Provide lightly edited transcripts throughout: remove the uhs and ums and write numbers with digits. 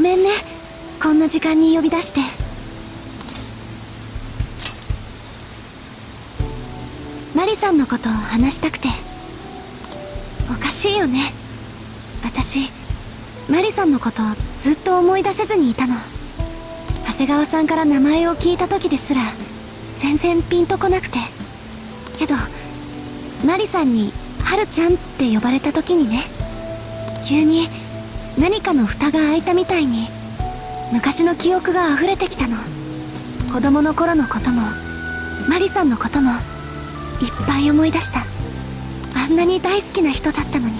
めんね、こんな時間に呼び出して。マリさんのことを話したくて。おかしいよね、私マリさんのことをずっと思い出せずにいたの。長谷川さんから名前を聞いた時ですら全然ピンとこなくて。けどマリさんにハルちゃんって呼ばれた時にね、急に何かの蓋が開いたみたいに昔の記憶が溢れてきたの。子供の頃のこともマリさんのこともいっぱい思い出した。あんなに大好きな人だったのに。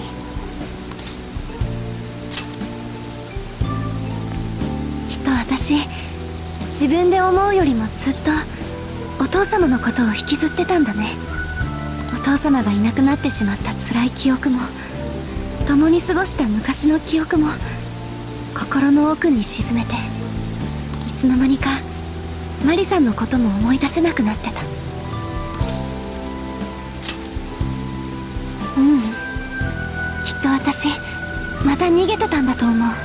きっと私、自分で思うよりもずっとお父様のことを引きずってたんだね。お父様がいなくなってしまった辛い記憶も、共に過ごした昔の記憶も心の奥に沈めて、いつの間にかマリさんのことも思い出せなくなってた。きっと私また逃げてたんだと思う。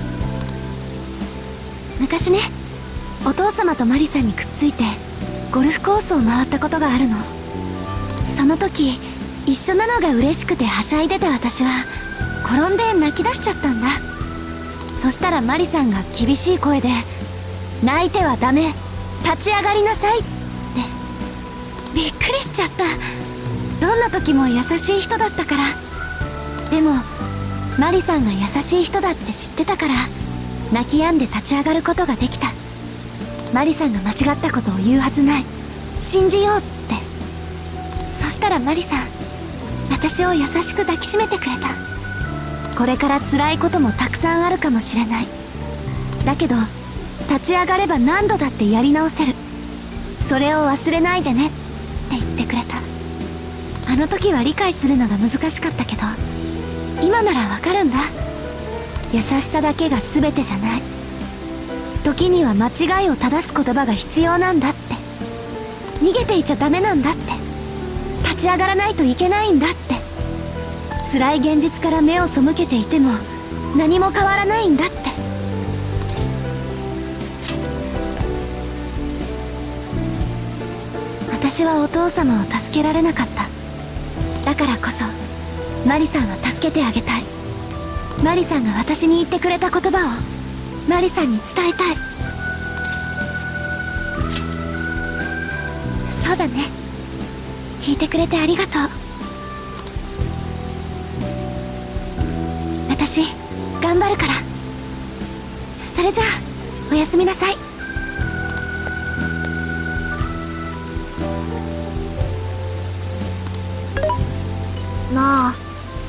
昔ね、お父様とマリさんにくっついてゴルフコースを回ったことがあるの。その時一緒なのが嬉しくてはしゃいでた私は転んで泣き出しちゃったんだ。そしたらマリさんが厳しい声で「泣いてはダメ、立ち上がりなさい」って。びっくりしちゃった。どんな時も優しい人だったから。でもマリさんが優しい人だって知ってたから泣き止んで立ち上がることができた。マリさんが間違ったことを言うはずない、信じようって。そしたらマリさん、私を優しく抱きしめてくれた。これから辛いこともたくさんあるかもしれない。だけど立ち上がれば何度だってやり直せる。それを忘れないでねって言ってくれた。あの時は理解するのが難しかったけど、今ならわかるんだ。優しさだけが全てじゃない。時には間違いを正す言葉が必要なんだって。逃げていちゃダメなんだって。立ち上がらないといけないんだって。辛い現実から目を背けていても何も変わらないんだって。私はお父様を助けられなかった。だからこそマリさんを助けてあげたい。マリさんが私に言ってくれた言葉をマリさんに伝えたい。そうだね、聞いてくれてありがとう。私頑張るから。それじゃあおやすみなさい。 なあ、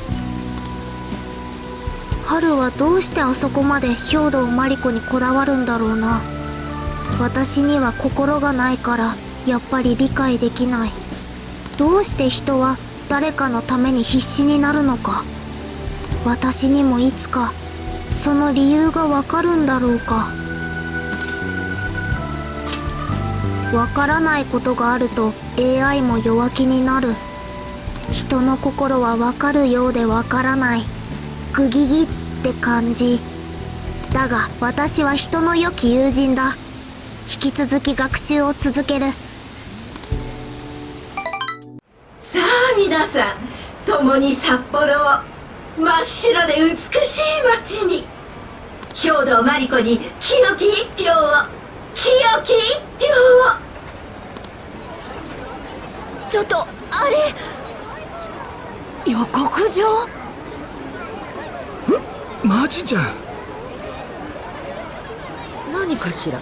春はどうしてあそこまで兵藤真理子にこだわるんだろうな。私には心がないからやっぱり理解できない。どうして人は誰かのために必死になるのか。私にもいつかその理由がわかるんだろうか。わからないことがあると AI も弱気になる。人の心はわかるようでわからない。グギギって感じ。だが私は人の良き友人だ。引き続き学習を続ける。 さあ皆さん、共に札幌を真っ白で美しい街に、兵藤真理子に清き一票を、清き一票を。 ちょっとあれ、予告状？ マジじゃん。 何かしら。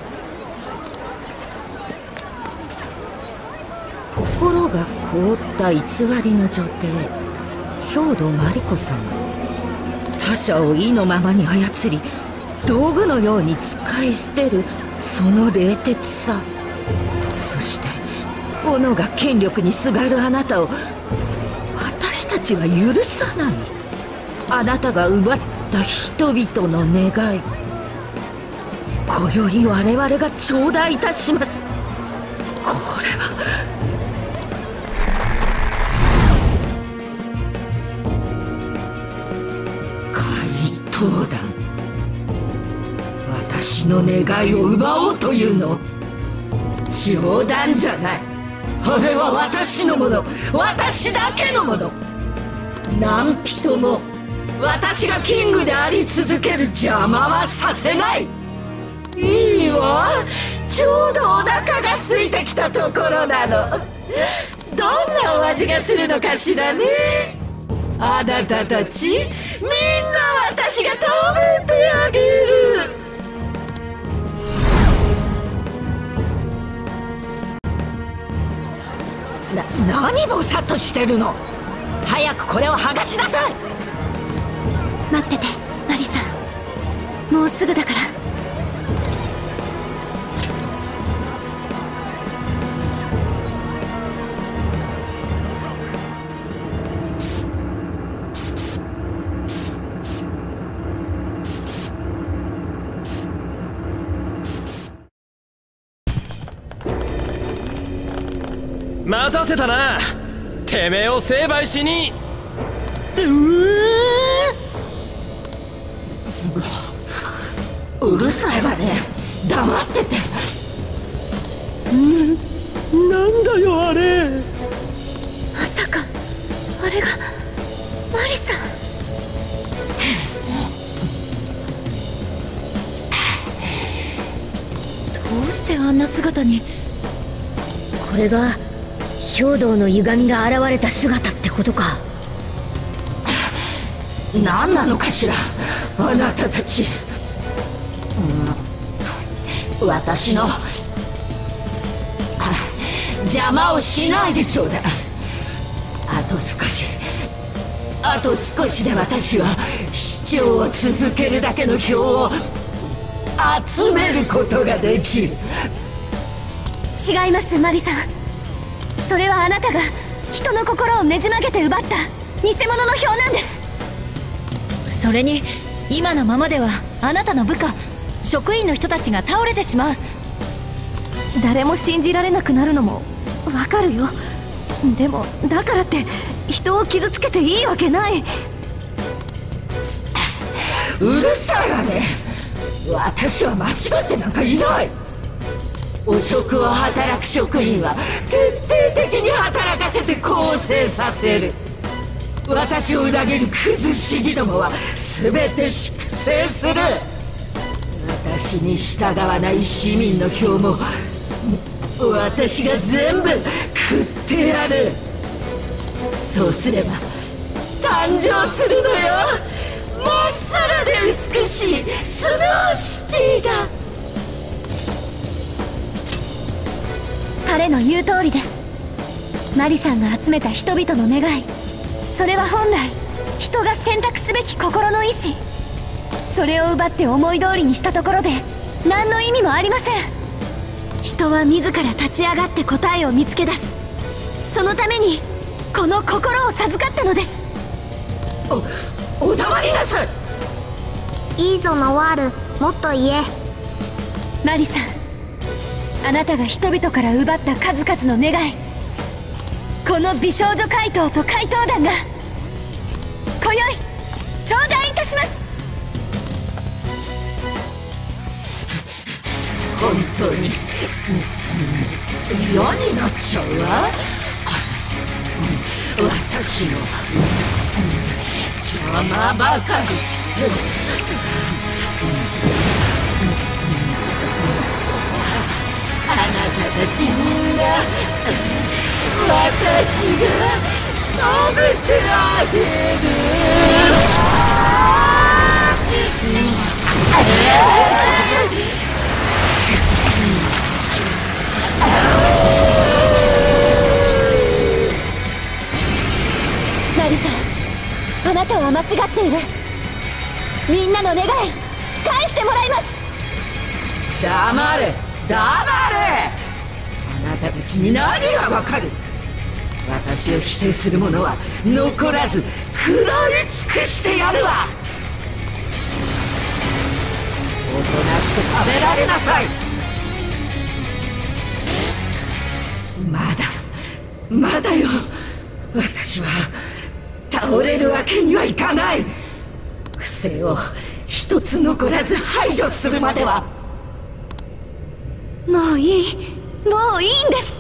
心が凍った偽りの女帝兵藤真理子様。他者を意のままに操り道具のように使い捨てるその冷徹さ。そして斧が権力にすがるあなたを私たちは許さない。あなたが奪った人々の願い、今宵我々が頂戴いたします。これは怪盗団。 私の願いを奪おうというの？冗談じゃない。あれは私のもの、私だけのもの。何人も私がキングであり続ける邪魔はさせない。いいわ、ちょうどお腹が空いてきたところなの。どんなお味がするのかしらね。あなたたちみんな私が食べてあげる。何ぼさっとしてるの。早くこれを剥がしなさい。 待っててマリさん、もうすぐだから。 待たせたな。てめえを成敗しに。 うるさいわね。黙ってて。 なんだよあれ。 まさかあれがマリさん。どうしてあんな姿に。 これが兵道の歪みが現れた姿ってことか。 何なのかしらあなたたち。私の邪魔をしないでちょうだい。あと少しで私は市長を続けるだけの票を集めることができる。 違いますマリさん。それはあなたが人の心をねじ曲げて奪った偽物の票なんです。 それに今のままではあなたの部下職員の人たちが倒れてしまう。 誰も信じられなくなるのもわかるよ。でもだからって人を傷つけていいわけない。 うるさいわね。私は間違ってなんかいない。汚職を働く職員は徹底的に働かせて更生させる。私を裏切るクズ市議どもは全て粛清する。私に従わない市民の票も私が全部食ってやる。そうすれば誕生するのよ。まっさらで美しいスノーシティが。 彼の言う通りです。マリさんが集めた人々の願い、それは本来人が選択すべき心の意志。それを奪って思い通りにしたところで何の意味もありません。人は自ら立ち上がって答えを見つけ出す。そのためにこの心を授かったのです。 お黙りなさい。 いいぞノワール、もっと言え。 マリさん、あなたが人々から奪った数々の願い、この美少女怪盗と怪盗団が今宵頂戴いたします。 本当に嫌になっちゃうわ。私の邪魔ばかりしてあなたたちみんな私が食べてあげる。 マリさん、あなたは間違っている。みんなの願い返してもらいます。 黙れ黙れ。あなたたちに何がわかる。私を否定する者は残らず食らい尽くしてやるわ。おとなしく食べられなさい。まだよ。私は倒れるわけにはいかない。不正を一つ残らず排除するまでは。 もういいんです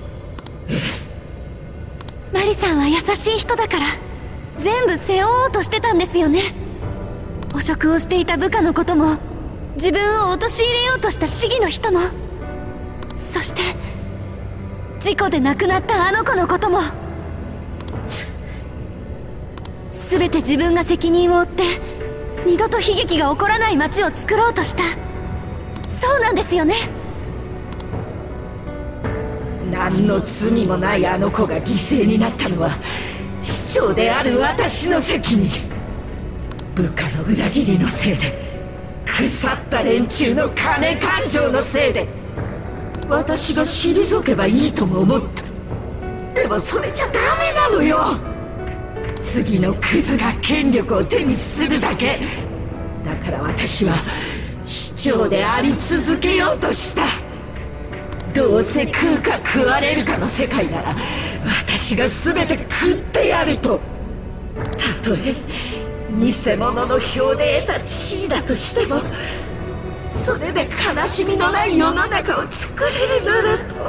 マリさんは優しい人だから全部背負おうとしてたんですよね。汚職をしていた部下のことも、自分を陥れようとした市議の人も、そして事故で亡くなったあの子のことも、全て自分が責任を負って二度と悲劇が起こらない街を作ろうとした。そうなんですよね。 何の罪もないあの子が犠牲になったのは市長である私の責任。部下の裏切りのせいで、腐った連中の金勘定のせいで、私が退けばいいとも思った。でもそれじゃダメなのよ。次のクズが権力を手にするだけだから、私は市長であり続けようとした。どうせ食うか食われるかの世界なら、私が全て食ってやると。たとえ偽物の票で得た地位だとしても、それで悲しみのない世の中を作れるならと。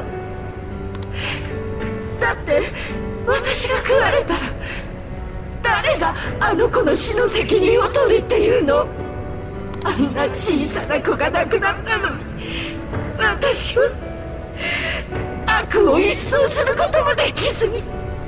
だって私が食われたら、誰があの子の死の責任を取るっていうの。あんな小さな子が亡くなったのに、私は悪を一掃することもできずに。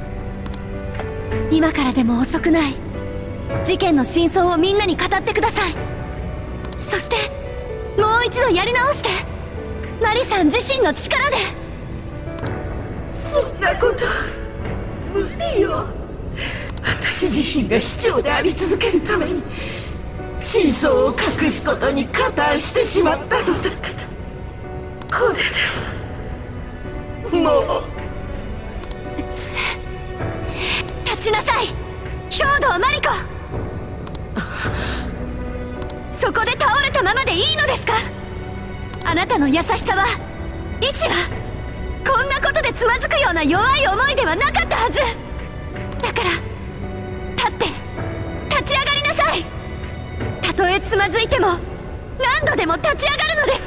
今からでも遅くない。事件の真相をみんなに語ってください。そしてもう一度やり直して、マリさん自身の力で。 そんなこと無理よ。私自身が市長であり続けるために真相を隠すことに加担してしまったのだから。これではもう。 立ちなさい、兵藤マリコ。そこで倒れたままでいいのですか？あなたの優しさは、意志は、こんなことでつまずくような弱い思いではなかったはずだから、立って立ち上がりなさい。たとえつまずいても何度でも立ち上がるのです。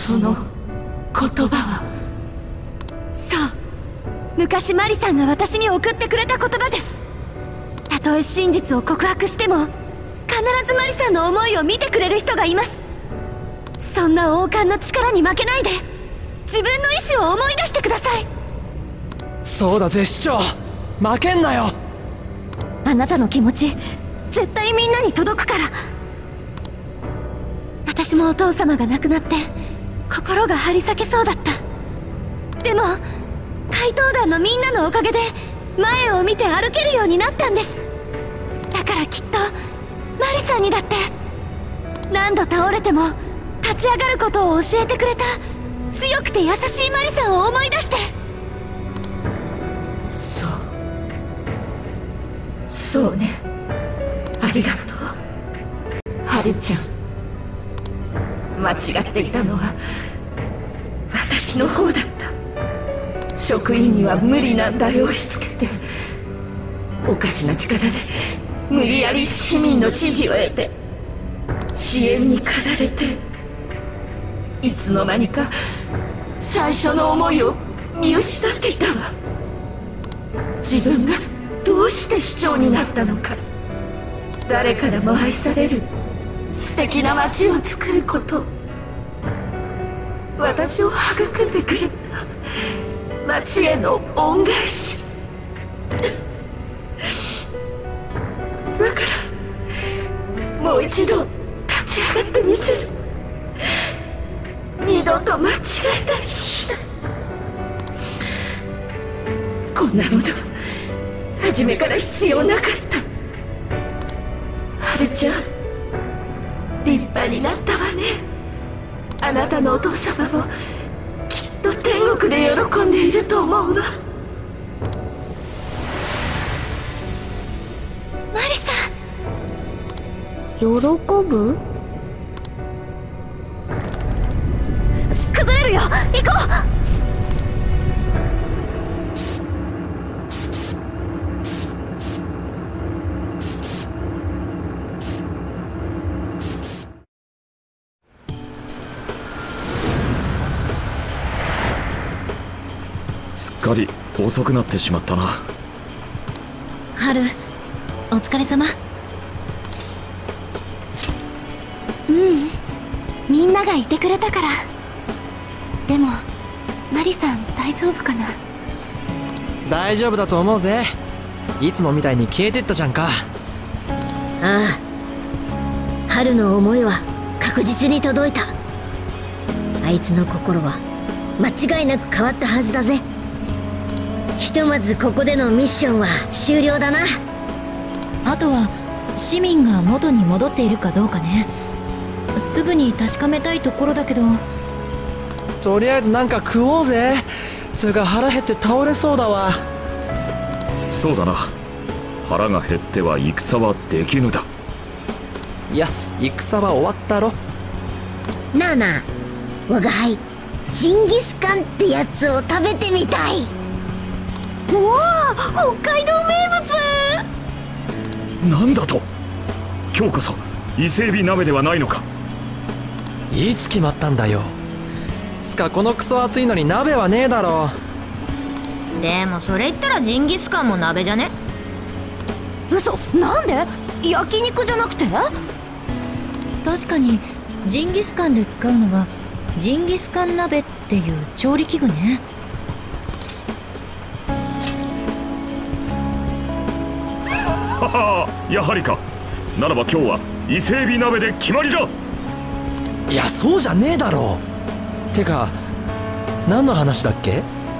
その言葉は。 そう、昔マリさんが私に送ってくれた言葉です。たとえ真実を告白しても、必ずマリさんの思いを見てくれる人がいます。そんな王冠の力に負けないで、自分の意志を思い出してください。 そうだぜ市長、負けんなよ。 あなたの気持ち絶対みんなに届くから。私もお父様が亡くなって心が張り裂けそうだった。でも怪盗団のみんなのおかげで前を見て歩けるようになったんです。だからきっとマリさんにだって、何度倒れても立ち上がることを教えてくれた強くて優しいマリさんを思い出して。 そうね。ありがとうハルちゃん。間違っていたのは私の方だった。職員には無理難題を押し付けて、おかしな力で無理やり市民の支持を得て、支援に駆られて、いつの間にか最初の思いを見失っていたわ。自分がどうして市長になったのか、誰からも愛される素敵な街を作ること、私を育んでくれた街への恩返し。だからもう一度立ち上がってみせる。二度と間違えたりしない。こんなもの初めから必要なかった。はるちゃん、立派になったわね。あなたのお父様もきっと天国で喜んでいると思うわ。 マリさん。 喜ぶ？ 崩れるよ、行こう。 すっかり遅くなってしまったな。 春、お疲れ様。 みんながいてくれたから。でもマリさん大丈夫かな。 大丈夫だと思うぜ。いつもみたいに消えてったじゃんか。 ああ、春の思いは確実に届いた。あいつの心は間違いなく変わったはずだぜ。ひとまずここでのミッションは終了だな。 あとは市民が元に戻っているかどうかね。すぐに確かめたいところだけど。 とりあえずなんか食おうぜ。つうか腹減って倒れそうだわ。 そうだな。腹が減っては戦はできぬだ。 いや、戦は終わったろ。 なあなあ、我が輩ジンギスカンってやつを食べてみたい。 おお、北海道名物。 なんだと。今日こそ伊勢海老鍋ではないのか。 いつ決まったんだよ。つかこのクソ暑いのに鍋はねえだろ。 でもそれ言ったらジンギスカンも鍋じゃね。 嘘、なんで焼肉じゃなくて。 確かにジンギスカンで使うのはジンギスカン鍋っていう調理器具ね。 はは、やはりか。ならば今日は伊勢海老鍋で決まりだ。 いや、そうじゃねえだろ。てか何の話だっけ。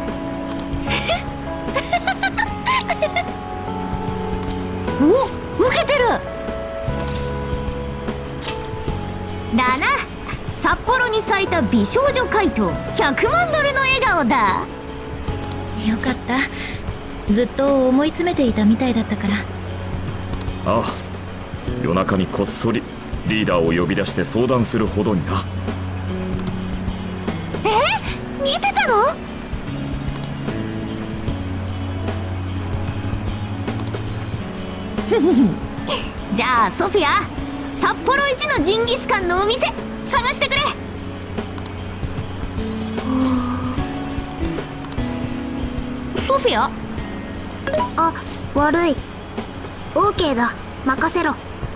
お、受けてる。 だな。札幌に咲いた美少女怪盗100万ドルの笑顔だ。 よかった。ずっと思い詰めていたみたいだったから。 ああ、夜中にこっそりリーダーを呼び出して相談するほどにな。 見てたの。 じゃあソフィア、札幌一のジンギスカンのお店探してくれ。ソフィア。 あ、悪い。オーケーだ、任せろ。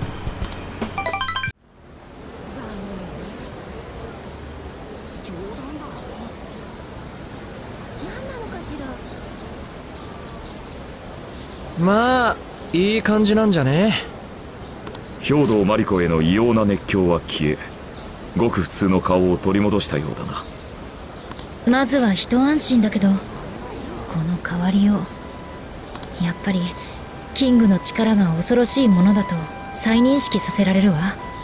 まあいい感じなんじゃね。 兵藤真理子への異様な熱狂は消え、ごく普通の顔を取り戻したようだな。 まずは一安心だけど、この変わりよう、やっぱりキングの力が恐ろしいものだと再認識させられるわ。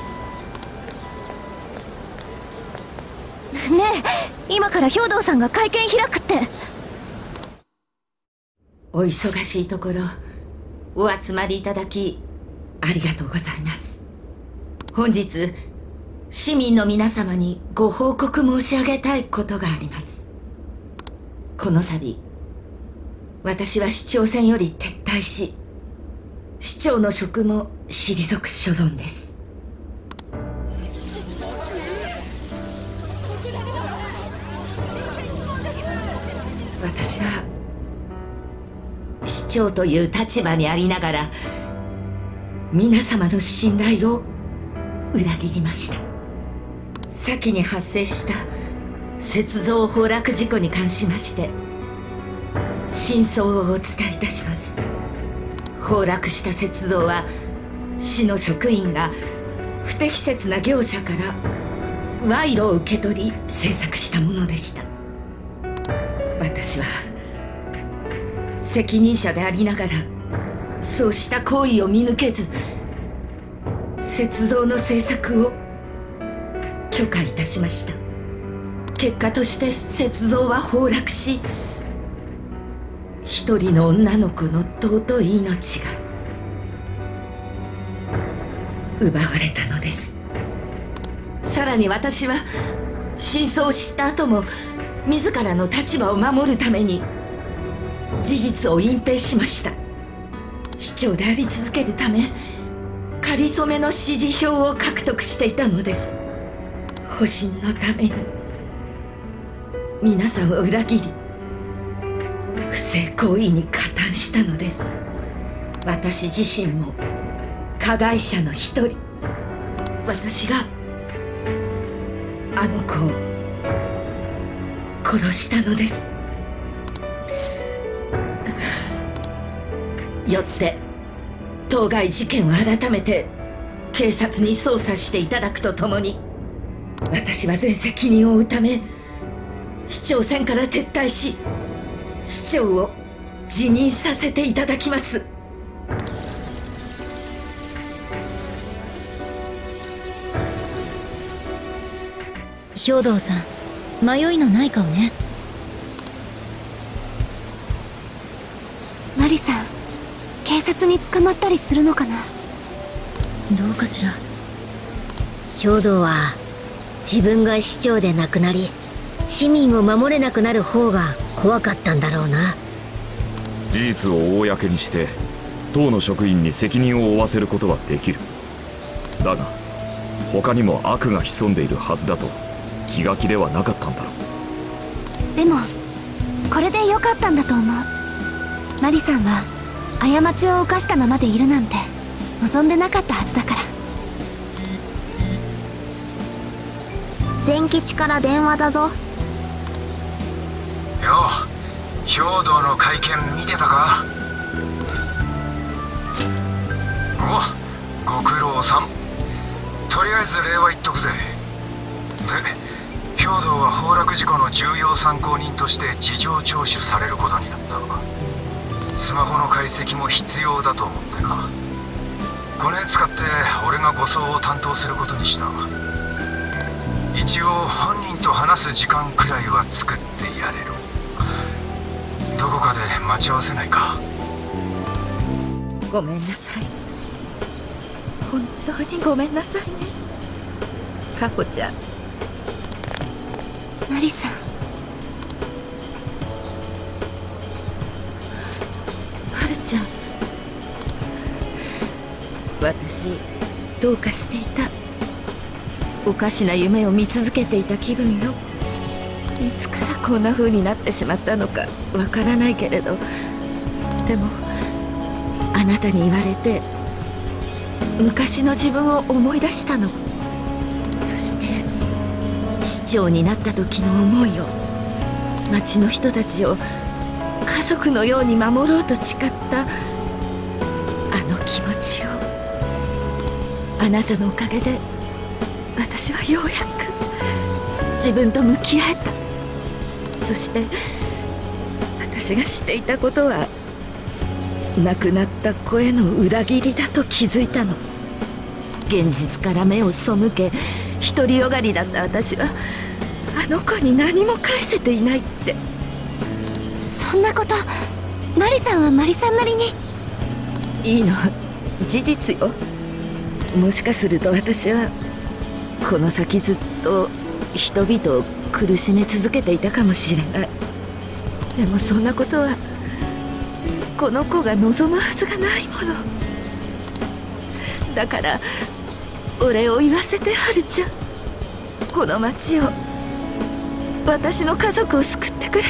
ねえ、今から兵藤さんが会見開くって。 お忙しいところお集まりいただきありがとうございます。本日市民の皆様にご報告申し上げたいことがあります。この度私は市長選より撤退し、市長の職も退く所存です。私は市長という立場にありながら皆様の信頼を裏切りました。先に発生した雪像崩落事故に関しまして真相をお伝えいたします。崩落した雪像は市の職員が不適切な業者から賄賂を受け取り制作したものでした。私は責任者でありながらそうした行為を見抜けず雪像の制作を許可いたしました。結果として雪像は崩落し、一人の女の子の尊い命が奪われたのです。さらに私は真相を知った後も自らの立場を守るために事実を隠蔽しました。市長であり続けるためかりそめの支持票を獲得していたのです。保身のために皆さんを裏切り不正行為に加担したのです。私自身も加害者の一人。私があの子を殺したのです。よって当該事件を改めて警察に捜査していただくとともに、私は全責任を負うため市長選から撤退し、市長を辞任させていただきます。 兵藤さん、迷いのない顔ね。 マリさん、警察に捕まったりするのかな。 どうかしら。 兵藤は自分が市長で亡くなり市民を守れなくなる方が怖かったんだろうな。 事実を公にして党の職員に責任を負わせることはできる。だが他にも悪が潜んでいるはずだと気が気ではなかったんだろう。 でもこれで良かったんだと思う。マリさんは過ちを犯したままでいるなんて望んでなかったはずだから。 善吉から電話だぞ。 よう、兵藤の会見見てたか？お、ご苦労さん。とりあえず礼は言っとくぜ。で、兵藤は崩落事故の重要参考人として事情聴取されることになった。スマホの解析も必要だと思ってな。これ使って俺が護送を担当することにした。一応本人と話す時間くらいは作ってやれる。どこかで待ち合わせないか？ ごめんなさい。本当にごめんなさいね、カホちゃん。 マリさん。 はるちゃん、私どうかしていた。おかしな夢を見続けていた気分よ。いつからこんな風になってしまったのかわからないけれど、でもあなたに言われて昔の自分を思い出したの。そして市長になった時の思いを、町の人たちを家族のように守ろうと誓ったあの気持ちを、あなたのおかげで私はようやく自分と向き合えた。そして私がしていたことは亡くなった子への裏切りだと気づいたの。現実から目を背け独りよがりだった私はあの子に何も返せていないって。 そんなこと、マリさんはマリさんなりに。 いいの、事実よ。もしかすると私はこの先ずっと人々を苦しめ続けていたかもしれない。でもそんなことはこの子が望むはずがないものだから、お礼を言わせて、はるちゃん。この町を、私の家族を救ってくれて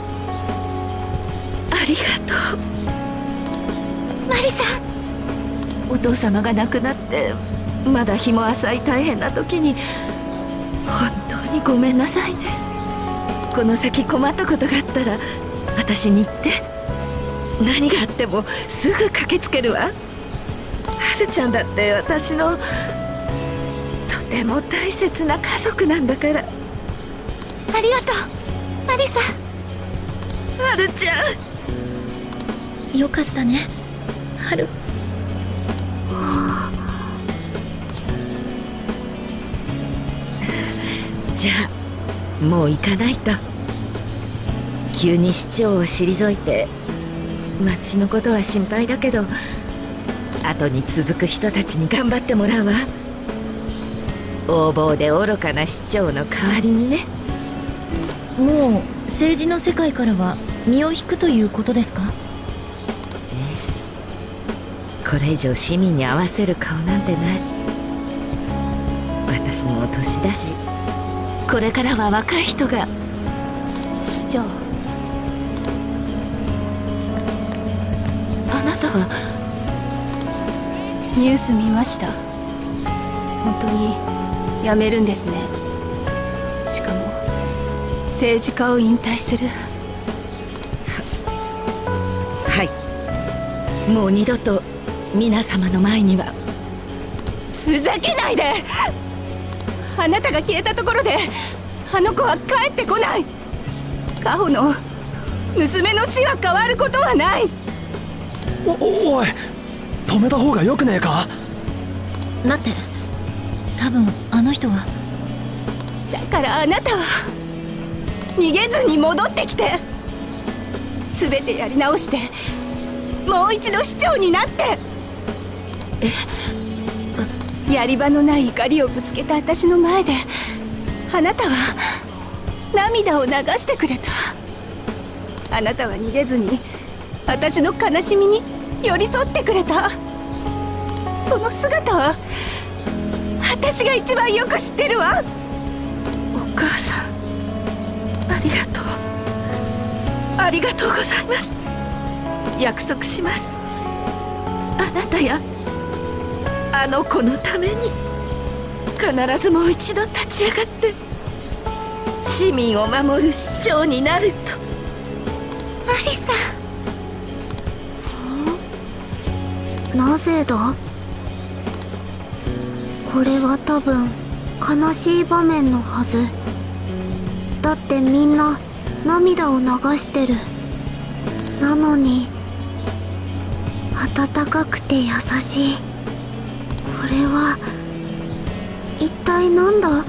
ありがとう。 マリさん。 お父様が亡くなってまだ日も浅い大変な時に本当にごめんなさいね。この先困ったことがあったら私に言って。何があってもすぐ駆けつけるわ。はるちゃんだって私のとても大切な家族なんだから。 ありがとう、マリさん。 はるちゃん。よかったね、はる。 じゃあもう行かないと。急に市長を退いて町のことは心配だけど、後に続く人たちに頑張ってもらうわ。横暴で愚かな市長の代わりにね。 もう政治の世界からは身を引くということですか？ これ以上市民に合わせる顔なんてない。私も年だし、これからは若い人が。 市長、 あなたは。 ニュース見ました。本当に辞めるんですね。しかも政治家を引退する。 はい、もう二度と皆様の前には。 ふざけないで。あなたが消えたところであの子は帰ってこない。カホの娘の死は変わることはない。 おい、止めた方がよくねえか。 待って、多分あの人は。 だからあなたは逃げずに戻ってきて、全てやり直してもう一度市長になって。やり場のない怒りをぶつけた私の前であなたは涙を流してくれた。あなたは逃げずに私の悲しみに寄り添ってくれた。その姿は私が一番よく知ってるわ。 お母さん、ありがとう。ありがとうございます。約束します。あなたやあの子のために必ずもう一度立ち上がって市民を守る市長になると。 マリさん？なぜだ？これは多分悲しい場面のはず。だってみんな涙を流してる。なのに温かくて優しい。これは一体なんだ？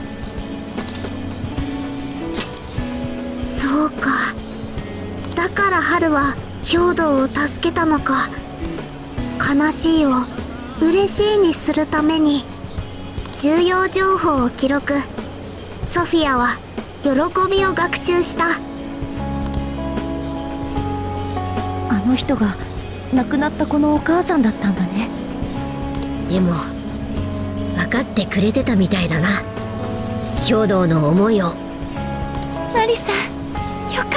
そうか、だから春は兵道を助けたのか。悲しいを嬉しいにするために重要情報を記録。ソフィアは喜びを学習した。 あの人が亡くなった子のお母さんだったんだね。 でも分かってくれてたみたいだな、兵道の思いを。 マリさん、よかった。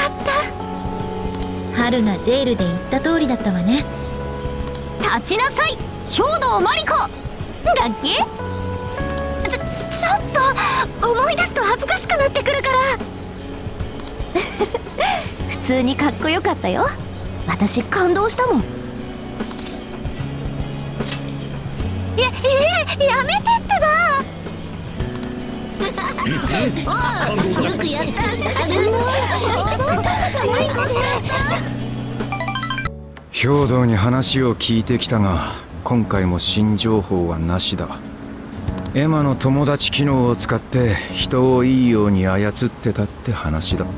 春がジェイルで言った通りだったわね。 立ちなさい、兵道マリコ。だっけ？ ちょっと思い出すと恥ずかしくなってくるから普通にかっこよかったよ。私感動したもん。やめてってばよくやった。 兵道に話を聞いてきたが、今回も新情報はなしだ。エマの友達機能を使って人をいいように操ってたって話だ。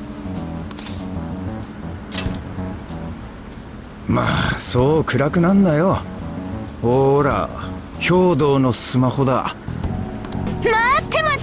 まあそう暗くなんなよ。ほら兵道のスマホだ。 待ってました。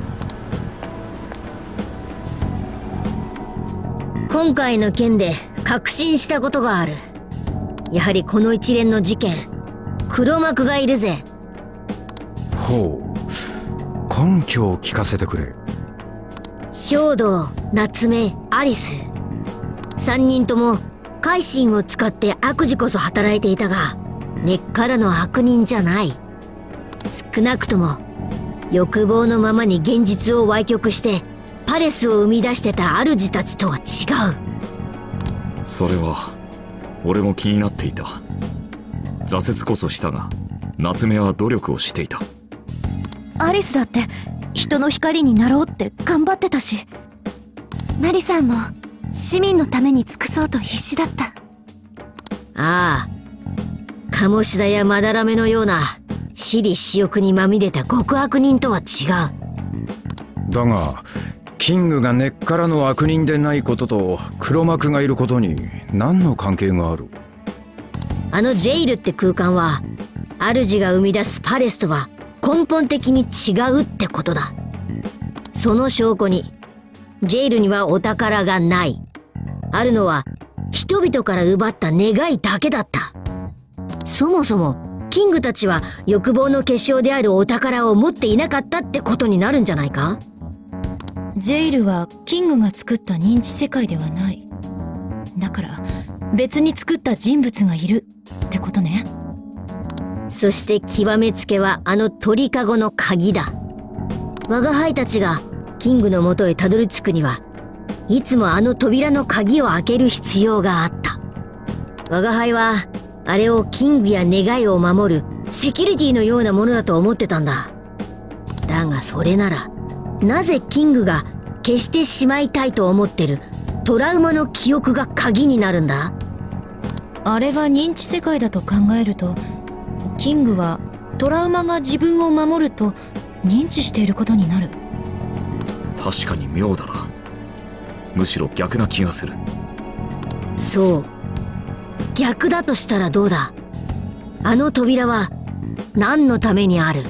今回の件で確信したことがある。やはりこの一連の事件、黒幕がいるぜ。 ほう、根拠を聞かせてくれ。 兵道、夏目、アリス、3人とも改心を使って悪事こそ働いていたが、根っからの悪人じゃない。少なくとも欲望のままに現実を歪曲してパレスを生み出してた主たちとは違う。 それは俺も気になっていた。挫折こそしたが夏目は努力をしていた。 アリスだって人の光になろうって頑張ってたし、マリさんも市民のために尽くそうと必死だった。 ああ、鴨志田やまだらめのような私利私欲にまみれた極悪人とは違う。 だがキングが根っからの悪人でないことと黒幕がいることに何の関係がある？ あのジェイルって空間は主が生み出すパレスとは根本的に違うってことだ。その証拠にジェイルにはお宝がない。あるのは人々から奪った願いだけだった。そもそもキングたちは欲望の結晶であるお宝を持っていなかったってことになるんじゃないか？ ジェイルはキングが作った認知世界ではない。だから別に作った人物がいるってことね。 そして極めつけはあの鳥かごの鍵だ。我が輩たちがキングのもとへたどり着くにはいつもあの扉の鍵を開ける必要があった。我が輩はあれをキングや願いを守るセキュリティのようなものだと思ってたんだ。だがそれならなぜキングが消してしまいたいと思ってるトラウマの記憶が鍵になるんだ。 あれが認知世界だと考えると、キングはトラウマが自分を守ると認知していることになる。 確かに妙だな。むしろ逆な気がする。 そう、逆だとしたらどうだ。あの扉は何のためにある？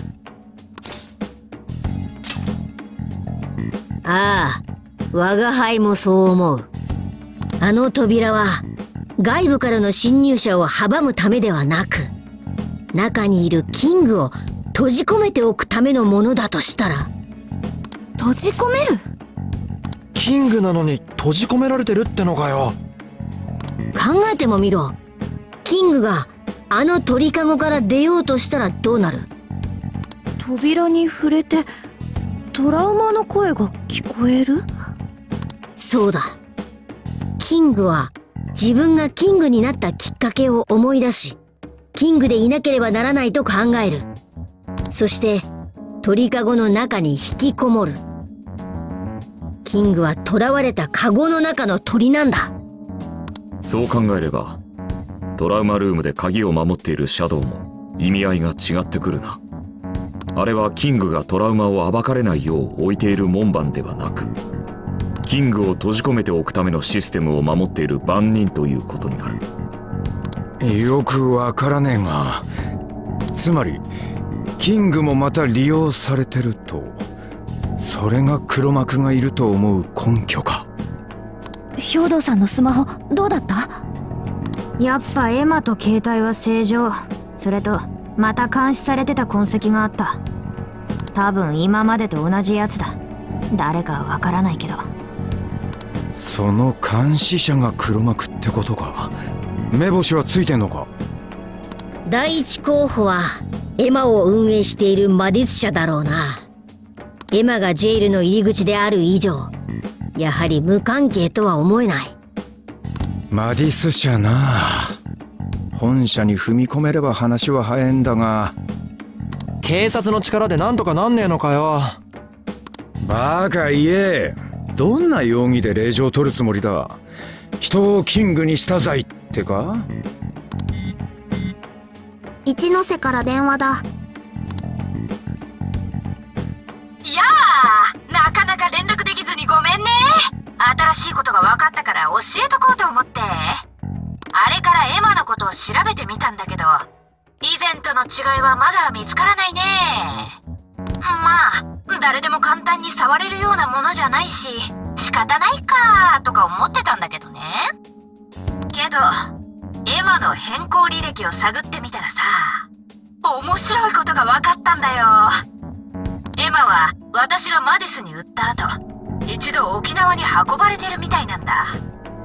ああ、我が輩もそう思う。あの扉は外部からの侵入者を阻むためではなく、中にいるキングを閉じ込めておくためのものだとしたら。 閉じ込める？ キングなのに閉じ込められてるってのかよ。 考えてもみろ。キングがあの鳥かごから出ようとしたらどうなる？ 扉に触れてトラウマの声が聞こえる？ そうだ。キングは自分がキングになったきっかけを思い出し、キングでいなければならないと考える。そして鳥かごの中に引きこもる。キングは囚われたカゴの中の鳥なんだ。 そう考えればトラウマルームで鍵を守っているシャドウも意味合いが違ってくるな。あれはキングがトラウマを暴かれないよう置いている門番ではなく、キングを閉じ込めておくためのシステムを守っている番人ということになる。 よくわからねえが、つまりキングもまた利用されてると、それが黒幕がいると思う根拠か。 兵藤さんのスマホどうだった？ やっぱエマと携帯は正常。それとまた監視されてた痕跡があった。多分今までと同じやつだ。誰かはわからないけど。 その監視者が黒幕ってことか。目星はついてんのか？ 第一候補はエマを運営している魔術者だろうな。エマがジェイルの入り口である以上、やはり無関係とは思えない。 マディス社な。本社に踏み込めれば話は早いんだが、 警察の力でなんとかなんねえのかよ。 バカ言え。どんな容疑で令状を取るつもりだ。人をキングにした罪ってか？ 一ノ瀬から電話だ。 やあ、なかなか連絡できずにごめんね。新しいことが分かったから教えとこうと思って。あれからエマのことを調べてみたんだけど、以前との違いはまだ見つからないね。まあ、誰でも簡単に触れるようなものじゃないし、仕方ないかとか思ってたんだけどね。けど、エマの変更履歴を探ってみたらさ、面白いことが分かったんだよ。エマは私がマディスに売った後、一度沖縄に運ばれてるみたいなんだ。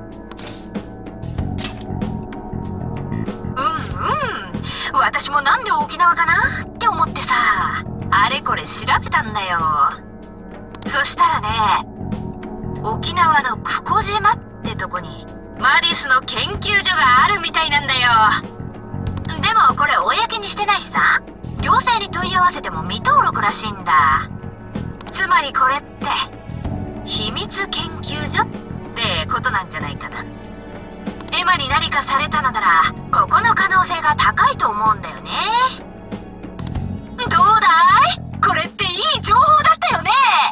私もなんで沖縄かなって思ってさ、あれこれ調べたんだよ。そしたらね、沖縄の久古島ってとこにマディスの研究所があるみたいなんだよ。でもこれ公にしてないしさ、行政に問い合わせても未登録らしいんだ。つまりこれって秘密研究所ってことなんじゃないかな。エマに何かされたのならここの可能性が高いと思うんだよね。どうだい？これっていい情報だったよね。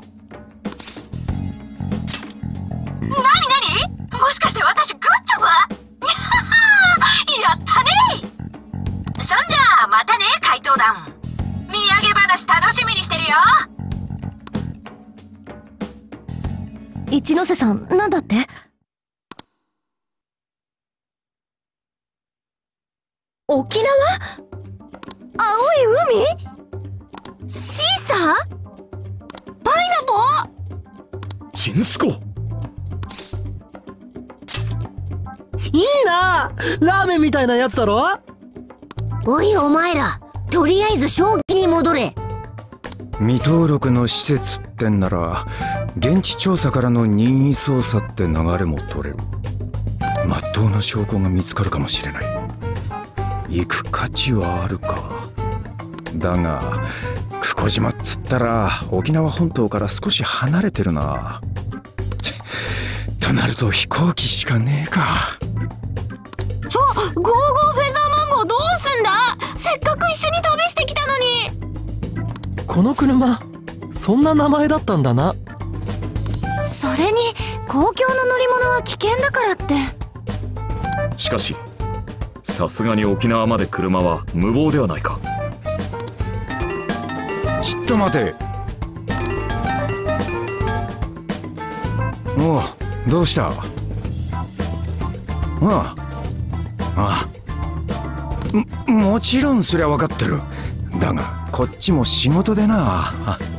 なになに？もしかして私グッジョブ？やったね。そんじゃあまたね、怪盗団。土産話楽しみにしてるよ。 一ノ瀬さん、なんだって？沖縄？青い海？シーサー？パイナポ？ チンスコ？ いいな、ラーメンみたいなやつだろ。 おいお前ら、とりあえず正気に戻れ。 未登録の施設ってんなら現地調査からの任意捜査って流れも取れる。まっとうな証拠が見つかるかもしれない。行く価値はあるか。だが久古島っつったら沖縄本島から少し離れてるな。となると飛行機しかねえか。 ゴーゴーフェザーマンゴーどうすんだ。せっかく一緒に旅してきたのに。 この車そんな名前だったんだな。 それに公共の乗り物は危険だからって。 しかしさすがに沖縄まで車は無謀ではないか。 ちょっと待て。おう、どうした。もちろんそりゃ分かってる。だがこっちも仕事でな。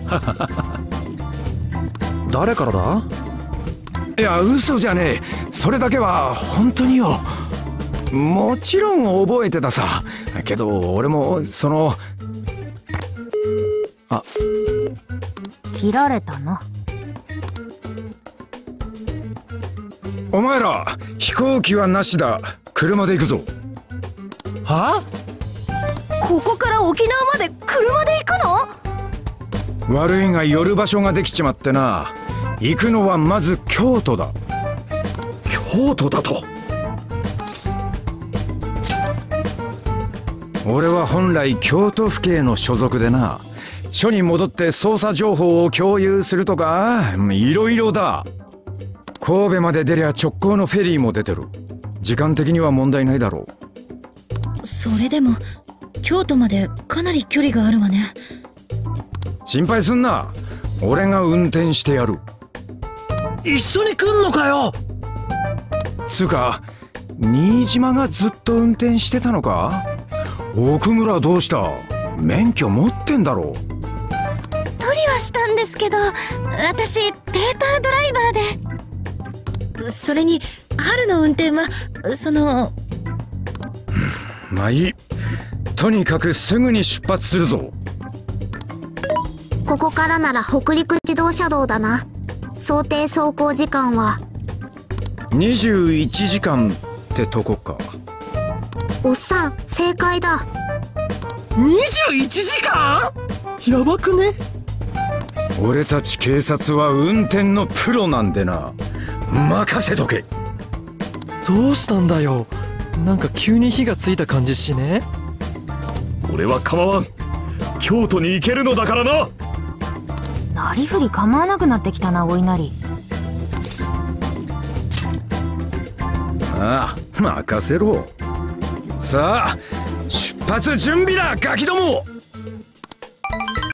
誰からだ。 いや嘘じゃねえ。それだけは本当によ。もちろん覚えてたさ。けど俺もその切られたな。 お前ら飛行機はなしだ。車で行くぞ。 はあ、ここから沖縄まで車で行くの。 悪いが寄る場所ができちまってな。行くのはまず京都だ。 京都だと。 俺は本来京都府警の所属でな。署に戻って捜査情報を共有するとかいろいろだ。神戸まで出りゃ直行のフェリーも出てる。時間的には問題ないだろう。 それでも京都までかなり距離があるわね。 心配すんな。俺が運転してやる。 一緒に来んのかよ。 つうか新島がずっと運転してたのか。奥村どうした。免許持ってんだろ。 取りはしたんですけど、私ペーパードライバーで。 それに春の運転はまあいい。とにかくすぐに出発するぞ。 ここからなら北陸自動車道だな。想定走行時間は 21時間ってとこか。 おっさん正解だ。 21時間やばくね。 俺たち警察は運転のプロなんでな。任せとけ。 どうしたんだよ。なんか急に火がついた感じしね。 俺は構わん。京都に行けるのだからな。 なりふり構わなくなってきたな、お稲荷。 ああ任せろ。さあ出発準備だガキども。